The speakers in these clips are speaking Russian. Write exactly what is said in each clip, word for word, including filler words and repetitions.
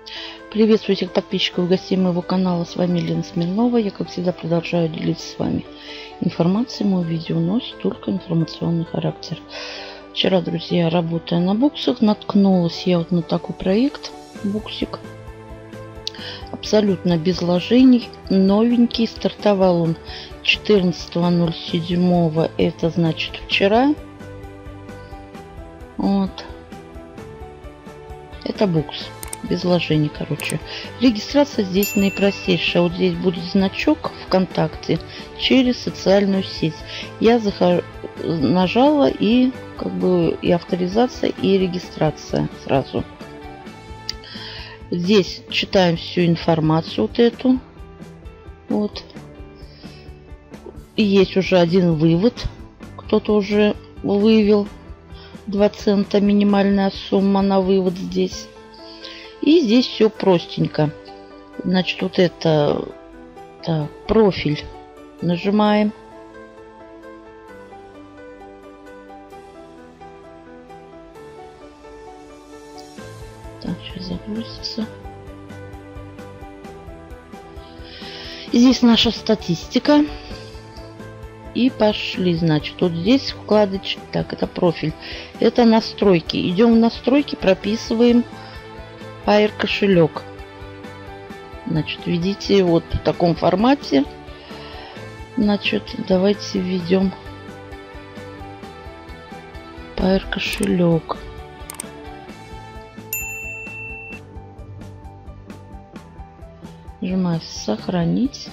Приветствую всех подписчиков и гостей моего канала. С вами Лена Смирнова. Я, как всегда, продолжаю делиться с вами информацией. Мой видео носит только информационный характер. Вчера, друзья, работая на буксах, наткнулась я вот на такой проект. Буксик. Абсолютно без вложений. Новенький. Стартовал он четырнадцатого ноль седьмого. Это значит вчера. Вот. Это букс. Без вложений, короче. Регистрация здесь наипростейшая. Вот здесь будет значок ВКонтакте через социальную сеть. Я захожу, нажала и как бы и авторизация, и регистрация сразу. Здесь читаем всю информацию вот эту. Вот. И есть уже один вывод. Кто-то уже вывел. два цента минимальная сумма на вывод здесь. И здесь все простенько. Значит, вот это так, профиль нажимаем. Так, сейчас загрузится. И здесь наша статистика. И пошли, значит, вот здесь вкладочка. Так, это профиль. Это настройки. Идем в настройки, прописываем Pair кошелек. Значит, введите вот в таком формате. Значит, давайте введем Pair кошелек. Нажимаю сохранить.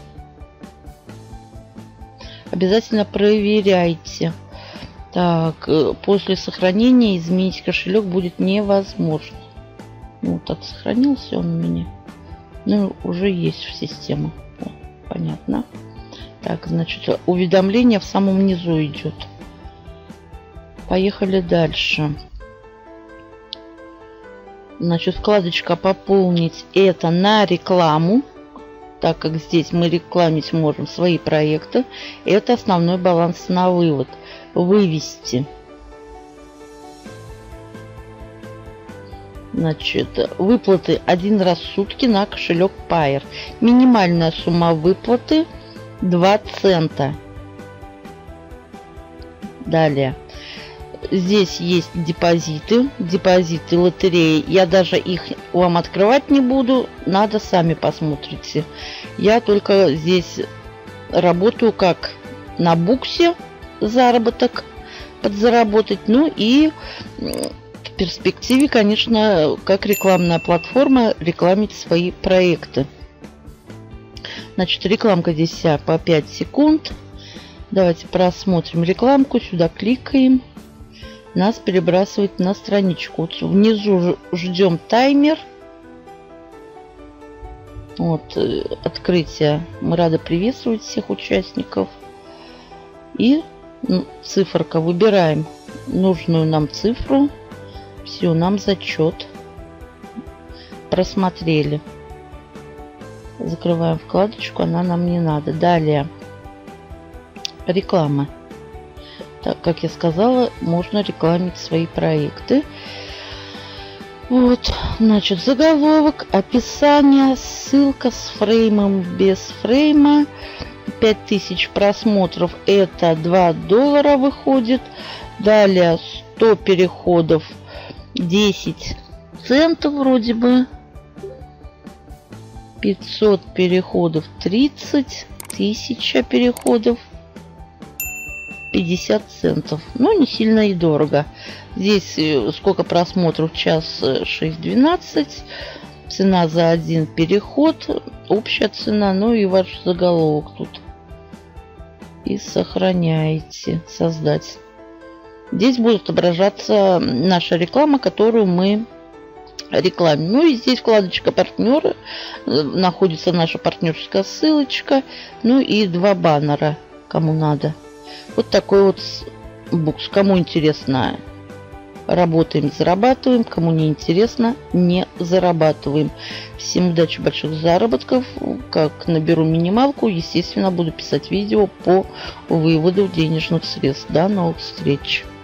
Обязательно проверяйте. Так, после сохранения изменить кошелек будет невозможно. Ну, так сохранился он у меня. Ну, уже есть в систему. О, понятно. Так, значит, уведомление в самом низу идет. Поехали дальше. Значит, вкладочка «Пополнить» это на рекламу. Так как здесь мы рекламить можем свои проекты. Это основной баланс на вывод. Вывести. Значит, выплаты один раз в сутки на кошелек Pair. Минимальная сумма выплаты два цента. Далее. Здесь есть депозиты. Депозиты лотереи. Я даже их вам открывать не буду. Надо, сами посмотрите. Я только здесь работаю как на буксе заработок подзаработать. Ну и в перспективе, конечно, как рекламная платформа рекламить свои проекты. Значит, рекламка здесь вся по пять секунд. Давайте просмотрим рекламку. Сюда кликаем. Нас перебрасывает на страничку. Вот внизу ждем таймер. Вот, открытие. Мы рады приветствовать всех участников. И циферка. Выбираем нужную нам цифру. Все, нам зачет. Просмотрели. Закрываем вкладочку, она нам не надо. Далее. Реклама. Так, как я сказала, можно рекламить свои проекты. Вот, значит, заголовок, описание, ссылка с фреймом, без фрейма. пять тысяч просмотров, это два доллара выходит. Далее сто переходов, десять центов вроде бы. пятьсот переходов, тридцать. Тысяча переходов, пятьдесят центов. Ну, не сильно и дорого. Здесь сколько просмотров? Час шесть двенадцать. Цена за один переход. Общая цена. Ну и ваш заголовок тут. И сохраняете. Создать. Здесь будет отображаться наша реклама, которую мы рекламим. Ну и здесь вкладочка партнеры. Находится наша партнерская ссылочка. Ну и два баннера, кому надо. Вот такой вот букс. Кому интересно, работаем, зарабатываем. Кому не интересно, не зарабатываем. Всем удачи, больших заработков. Как наберу минималку, естественно, буду писать видео по выводу денежных средств. До новых встреч.